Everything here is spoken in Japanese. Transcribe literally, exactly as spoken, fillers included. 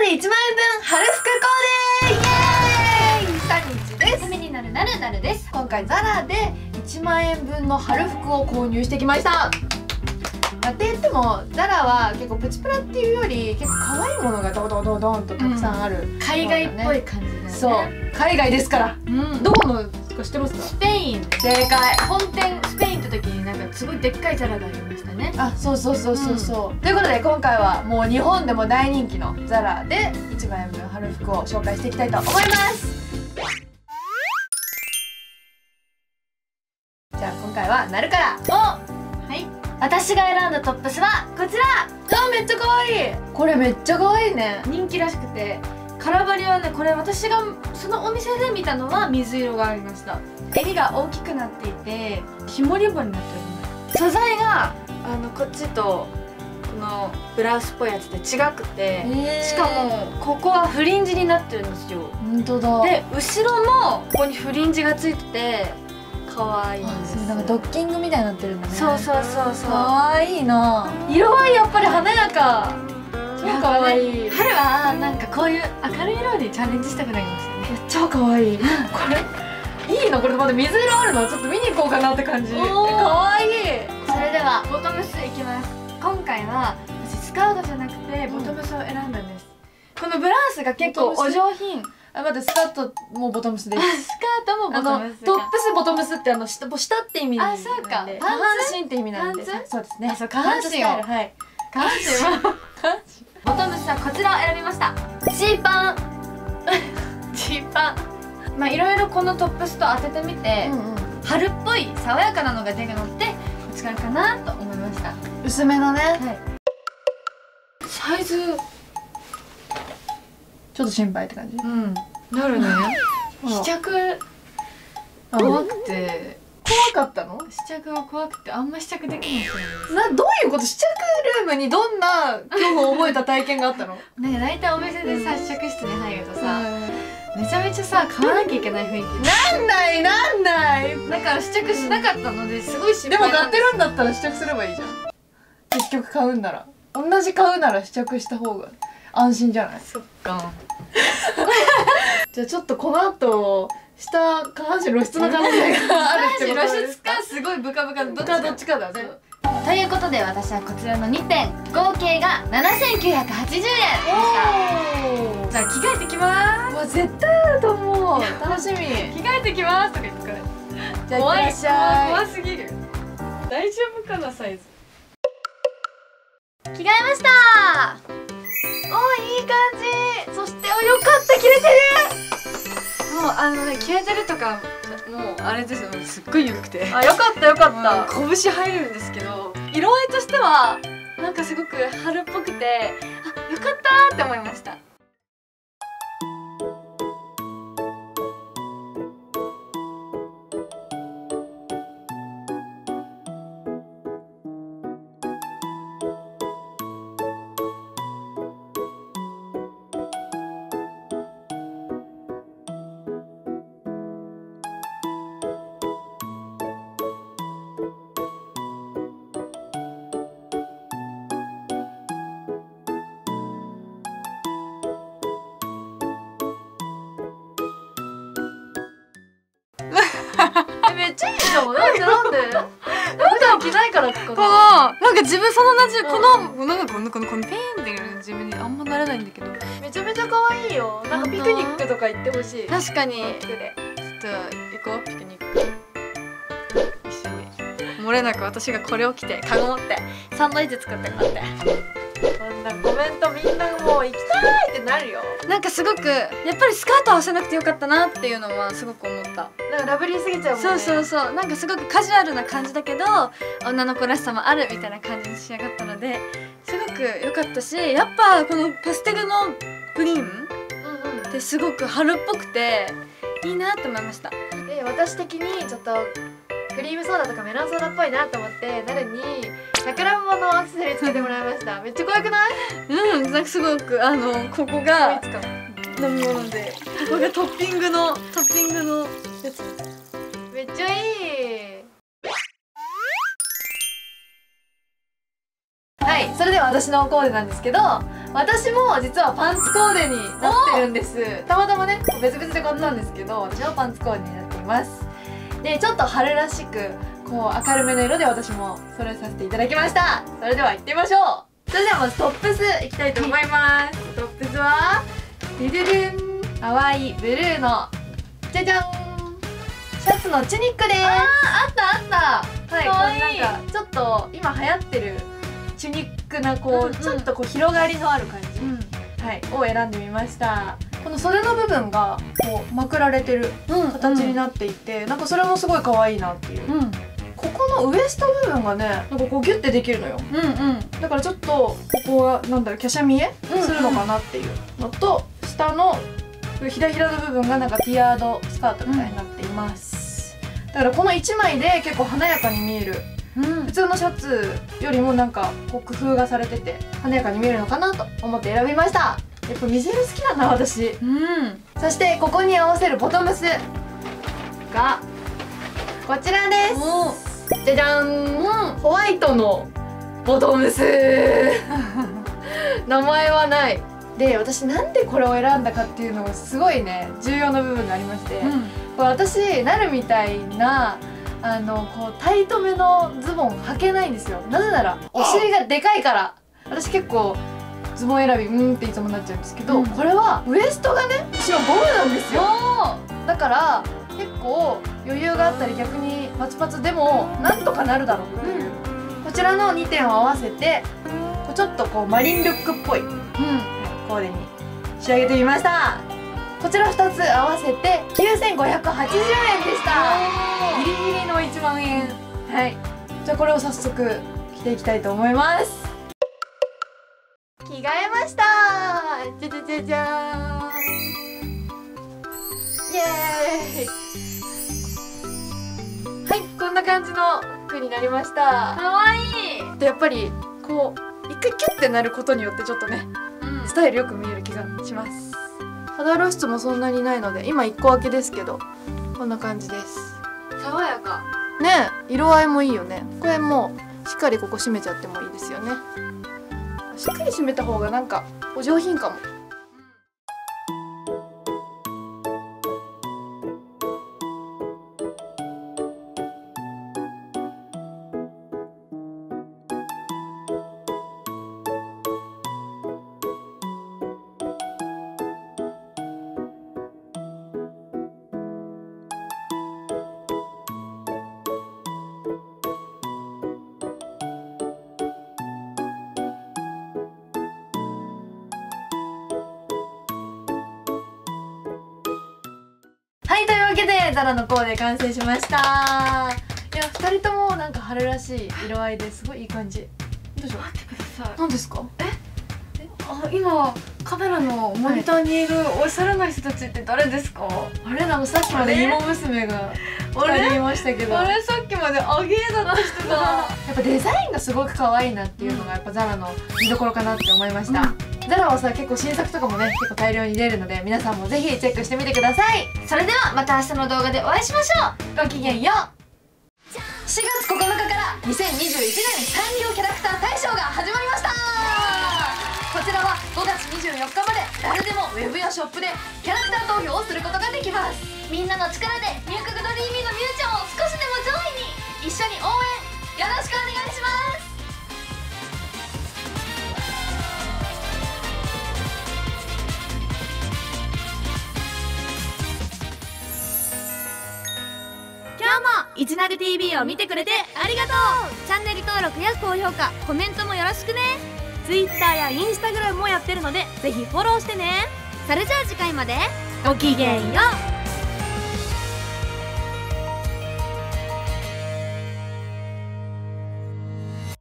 りいちまんえんぶん春服コーデイエーイさんにちです。 ためになるなるなるです。 今回ザラでいちまんえんぶんの春服を購入してきました。って言ってもザラは結構プチプラっていうより結構可愛いものがドドドドンとたくさんある、 うん、海外っぽい感じだよね。 そう海外ですから、うん、どこのか知ってますか？ スペイン。 正解。 本店スペインって時になんかすごいでっかいザラがありましたね。 あ、そうそうそうそうそう、うん、ということで今回はもう日本でも大人気のザラでいちまんえんぶん春服を紹介していきたいと思います。じゃあ今回はなるから。 お、はい、私が選んだトップスはこちら。 あ、めっちゃ可愛い。これめっちゃ可愛いね。 人気らしくて、カラバリはね、これ私がそのお店で見たのは水色がありました。襟が大きくなっていてひもリボンになっております。素材があのこっちとこのブラウスっぽいやつで違くて、しかもここはフリンジになってるんですよ。 本当だ。 で後ろもここにフリンジがついてて可愛いんです。 なんかドッキングみたいになってるんだね。 そうそうそうそう。 可愛いな。色合いやっぱり華やか。超可愛い。 春はなんかこういう明るい色にチャレンジしたくなりましたね。 超可愛い。これいいの？これまだ水色あるの？ちょっと見に行こうかなって感じ。可愛い。 それではボトムスいきます。今回は私スカートじゃなくてボトムスを選んだんです。このブラウスが結構お上品。 あ、待って、スカートもボトムスです。 スカートもボトムス。 トップスボトムスってあの下下って意味なんで。 あ、そうか。 下半身って意味なんで。そうですね。 そう、下半身を。はい。下半身は。ボトムスはこちらを選びました。ジーパン。ジーパン。まあいろいろこのトップスと当ててみて、春っぽい爽やかなのが出るのってこっちからかなと思いました。 薄めのね。はい。 サイズ。 ちょっと心配って感じ。 うん。なるね。試着怖くて。 怖かったの？ 試着が怖くてあんま試着できないです。 な、どういうこと？試着ルームにどんな恐怖を覚えた体験があったの？ なんか大体お店でさ、試着室に入るとさ、めちゃめちゃさ買わなきゃいけない雰囲気。 なんないなんない。 だから試着しなかったのですごい心配。 でも買ってるんだったら試着すればいいじゃん。結局買うんなら、同じ買うなら試着した方が安心じゃない？ そっか。 じゃあちょっとこの後下下半身露出の可能性があるってことですか？ 露出かすごいブカブカどっちかどっちかだね。 ということで私はこちらのにてん合計がななせんきゅうひゃくはちじゅうえんでした。じゃあ着替えてきまーす。 わ、絶対あると思う。楽しみ。 着替えてきますとか言ってくれ。 じゃあいってらっしゃい。 怖すぎる。大丈夫かなサイズ。着替えました。お、いい感じ。そしてお、よかった、着れてる。もうあのね、着れてるとかもうあれですよ、すっごい緩くて、 あ、よかったよかった。 拳入るんですけど、色合いとしてはなんかすごく春っぽくて、あ、よかったって思いました。 めっちゃいいじゃん。なんでなんで？普段着ないからかな。 このなんか自分その同じこのなんかこのこのこのペンっていう自分にあんまなれないんだけど、 めちゃめちゃ可愛いよ。なんかピクニックとか行ってほしい。 確かに。ちょっと行こうピクニック。一緒に。漏れなく私がこれを着てカゴ持ってサンドイッチ作ってもらって。 コメントみんなもう行きたいってなるよ。 なんかすごくやっぱりスカート合わせなくてよかったなっていうのはすごく思った。 なんかラブリーすぎちゃうもんね。 そうそうそう。なんかすごくカジュアルな感じだけど女の子らしさもあるみたいな感じに仕上がったのですごく良かったし、やっぱこのパステルのグリーンってすごく春っぽくていいなって思いました。 で、私的にちょっとクリームソーダとかメロンソーダっぽいなと思ってなるにさくらんぼのアクセサリーつけてもらいました。めっちゃ怖くない？ うん、なんかすごくあのここが飲み物で、ここがトッピングのトッピングのやつ。 めっちゃいい。はい、それでは私のコーデなんですけど、 私も実はパンツコーデになってるんです。たまたまね別々で買ったんですけど、私はパンツコーデになっています。でちょっと春らしくこう明るめの色で私も揃えさせていただきました。それでは行ってみましょう。それではまずトップスいきたいと思います。トップスはデュデュルン、淡いブルーのじゃじゃん、シャツのチュニックです。あー、あったあった。はい、これなんかちょっと今流行ってるチュニックなこう、うんうん、ちょっとこう広がりのある感じ、うん、はい、を選んでみました。この袖の部分がこうまくられてる形になっていて、うんうん、なんかそれもすごい可愛いなっていう、うん、ここのウエスト部分がねなんかこうギュッてできるのよ、うんうん、だからちょっとここがなんだろう、華奢見えするのかなっていうのと、下のひらひらの部分がなんかティアードスカートみたいになっています、うん、だからこのいちまいで結構華やかに見える、うん、普通のシャツよりもなんかこう工夫がされてて華やかに見えるのかなと思って選びました。やっぱ水色好きなんだ私、うん、そしてここに合わせるボトムスがこちらです。じゃじゃん、うん、ホワイトのボトムス名前はない。で私なんでこれを選んだかっていうのがすごいね重要な部分がありまして、うん、これ私なるみたいなあのこうタイトめのズボン履けないんですよ。なぜならお尻がでかいから。私結構ズボン選びうんっていつもなっちゃうんですけど、うん、これはウエストがね後ろゴムなんですよ。だから結構余裕があったり逆にパツパツでもなんとかなるだろうっていう、うん、こちらのにてんを合わせてちょっとこうマリンルックっぽい、うん、コーデに仕上げてみました。こちらふたつ合わせてきゅうせんごひゃくはちじゅうえんでした。ギリギリのいちまんえん。はい、じゃあこれを早速着ていきたいと思います。着替えました。じゃじゃじゃじゃーん、イエーイ。はい、こんな感じの服になりました。 かわいい。 でやっぱりこう一回キュッてなることによってちょっとね、うん、スタイルよく見える気がします。肌露出もそんなにないので今いっこ開けですけどこんな感じです。 爽やかねえ、色合いもいいよね。これもうしっかりここ締めちゃってもいいですよね。しっかり締めた方がなんかお上品かも。はい、というわけでザラのコーデ完成しました。いやふたりともなんか春らしい色合いですごいいい感じ。どうしよう。 待ってください。 何ですか？えあ、今カメラのモニターにいるおしゃれな人たちって誰ですか？ あれなんかさっきまで芋娘がふたりいましたけど、 あれさっきまでアゲーだった人がやっぱデザインがすごく可愛いなっていうのがやっぱザラの見どころかなって思いました、うん、ザラはさ結構新作とかもね結構大量に出るので皆さんもぜひチェックしてみてください。 それではまた明日の動画でお会いしましょう。 ごきげんよう。しがつここのかからにせんにじゅういちねんサンリオキャラクター大賞が始まりました。こちらはごがつにじゅうよっかまで誰でもウェブやショップでキャラクター投票をすることができます。 みんなの力でミュークグドリーミーのミュウちゃんを少しでも上位に一緒に応援よろしくお願いします。 今日もいちナグ ティービー を見てくれてありがとう。チャンネル登録や高評価、コメントもよろしくね。 Twitter や Instagram もやってるのでぜひフォローしてね。それじゃあ次回までごきげんよう。